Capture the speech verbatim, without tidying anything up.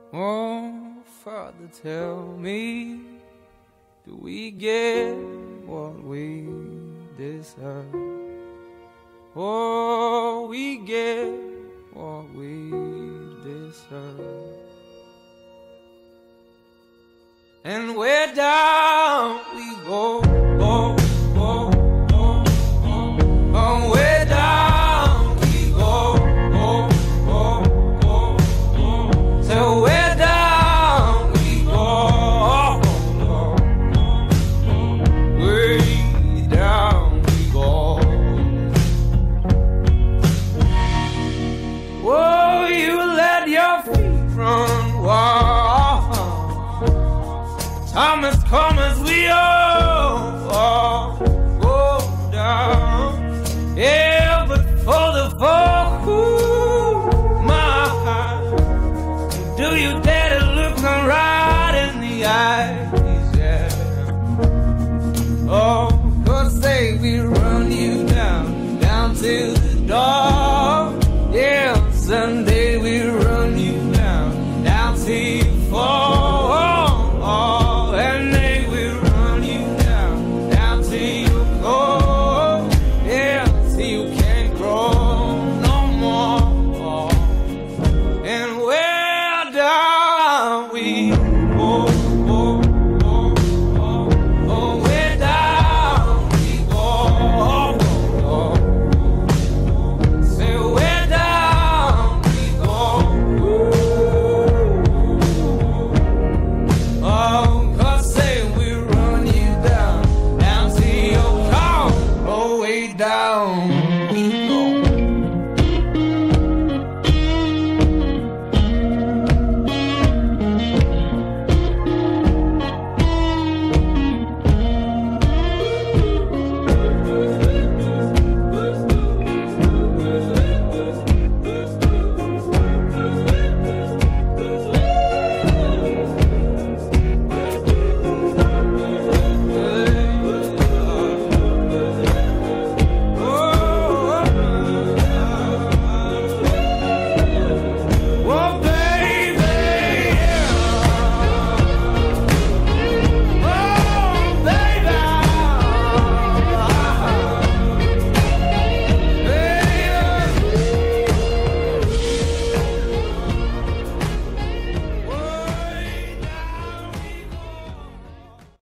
Oh, Father, tell me, do we get what we deserve? Oh, we get what we deserve. And where down we go, oh, oh, oh, oh, oh, where down we go, oh, oh, oh, oh, so where down we go, oh, oh, oh, way down we go. Oh, you let your feet run wild. Time has come as we all, all go down. Yeah, but for the fall, ooh, my, do you dare?